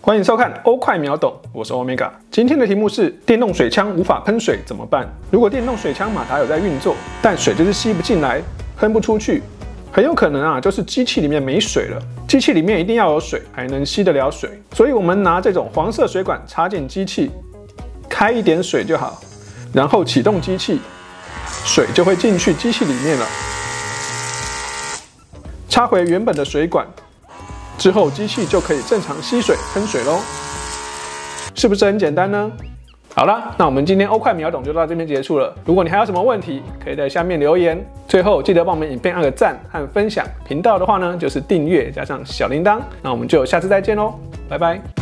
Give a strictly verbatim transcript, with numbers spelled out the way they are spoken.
欢迎收看欧快秒懂，我是 Omega。今天的题目是：电动水枪无法喷水怎么办？如果电动水枪马达有在运作，但水就是吸不进来，喷不出去，很有可能啊，就是机器里面没水了。机器里面一定要有水，才能吸得了水。所以我们拿这种黄色水管插进机器，开一点水就好，然后启动机器，水就会进去机器里面了。插回原本的水管。 之后，机器就可以正常吸水、喷水咯，是不是很简单呢？好啦，那我们今天欧快秒懂就到这边结束了。如果你还有什么问题，可以在下面留言。最后记得帮我们影片按个赞和分享。频道的话呢，就是订阅加上小铃铛。那我们就下次再见喽，拜拜。